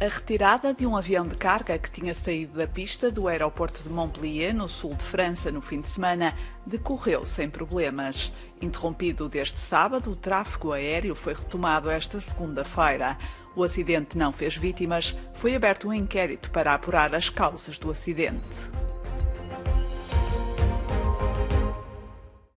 A retirada de um avião de carga que tinha saído da pista do aeroporto de Montpellier, no sul de França, no fim de semana, decorreu sem problemas. Interrompido desde sábado, o tráfego aéreo foi retomado esta segunda-feira. O acidente não fez vítimas, foi aberto um inquérito para apurar as causas do acidente.